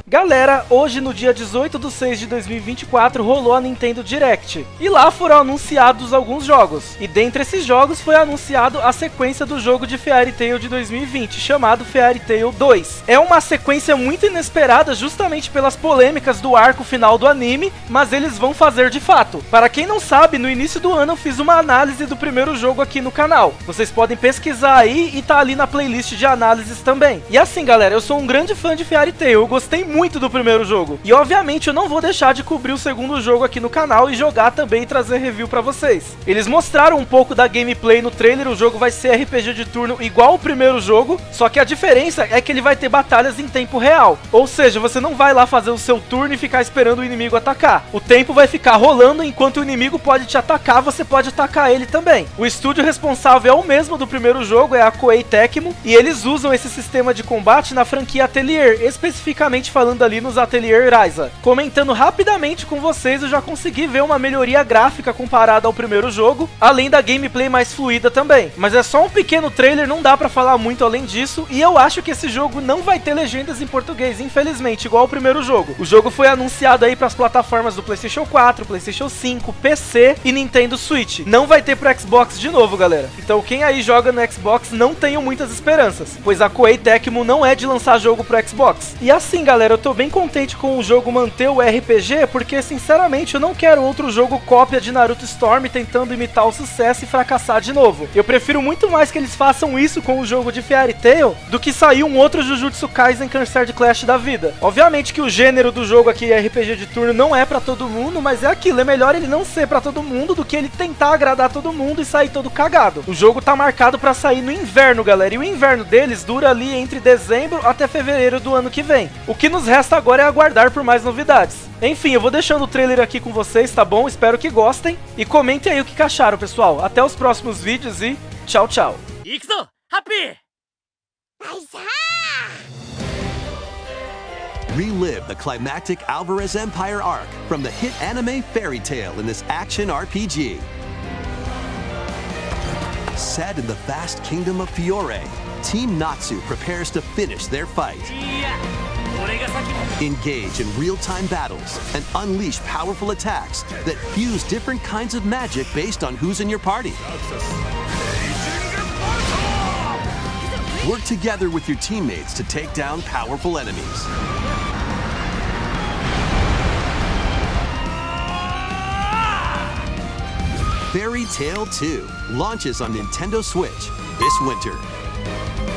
Galera, hoje no dia 18/6/2024 rolou a Nintendo Direct, e lá foram anunciados alguns jogos, e dentre esses jogos foi anunciado a sequência do jogo de Fairy Tail de 2020, chamado Fairy Tail 2. É uma sequência muito inesperada justamente pelas polêmicas do arco final do anime, mas eles vão fazer de fato. Para quem não sabe, no início do ano eu fiz uma análise do primeiro jogo aqui no canal. Vocês podem pesquisar aí e tá ali na playlist de análises também. E assim galera, eu sou um grande fã de Fairy Tail, eu gostei muito do primeiro jogo. E obviamente eu não vou deixar de cobrir o segundo jogo aqui no canal e jogar também e trazer review pra vocês. Eles mostraram um pouco da gameplay no trailer, o jogo vai ser RPG de turno igual o primeiro jogo, só que a diferença é que ele vai ter batalhas em tempo real. Ou seja, você não vai lá fazer o seu turno e ficar esperando o inimigo atacar. O tempo vai ficar rolando, enquanto o inimigo pode te atacar, você pode atacar ele também. O estúdio responsável é o mesmo do primeiro jogo, é a Koei Tecmo, e eles usam esse sistema de combate na franquia Atelier, especificamente falando ali nos Atelier Ryza. Comentando rapidamente com vocês, eu já consegui ver uma melhoria gráfica comparada ao primeiro jogo, além da gameplay mais fluida também. Mas é só um pequeno trailer, não dá pra falar muito além disso, e eu acho que esse jogo não vai ter legendas em português, infelizmente, igual ao primeiro jogo. O jogo foi anunciado aí pras plataformas do PlayStation 4, PlayStation 5, PC e Nintendo Switch. Não vai ter pro Xbox de novo, galera. Então quem aí joga no Xbox não tenham muitas esperanças, pois a Koei Tecmo não é de lançar jogo pro Xbox. E assim, galera, eu tô bem contente com o jogo manter o RPG, porque sinceramente eu não quero outro jogo cópia de Naruto Storm tentando imitar o sucesso e fracassar de novo. Eu prefiro muito mais que eles façam isso com o jogo de Fairy Tail do que sair um outro Jujutsu Kaisen Cancer Clash da vida. Obviamente que o gênero do jogo aqui, RPG de turno, não é pra todo mundo, mas é aquilo, é melhor ele não ser pra todo mundo do que ele tentar agradar todo mundo e sair todo cagado. O jogo tá marcado pra sair no inverno, galera, e o inverno deles dura ali entre dezembro até fevereiro do ano que vem. O que nos resta agora é aguardar por mais novidades. Enfim, eu vou deixando o trailer aqui com vocês, tá bom? Espero que gostem. E comentem aí o que acharam, pessoal. Até os próximos vídeos e tchau, tchau. Relive the climactic Alvarez Empire arc from the hit anime Fairy Tail in this action RPG. Set in the vast kingdom of Fiore, Team Natsu prepares to finish their fight. Engage in real-time battles and unleash powerful attacks that fuse different kinds of magic based on who's in your party. Work together with your teammates to take down powerful enemies. Fairy Tail 2 launches on Nintendo Switch this winter.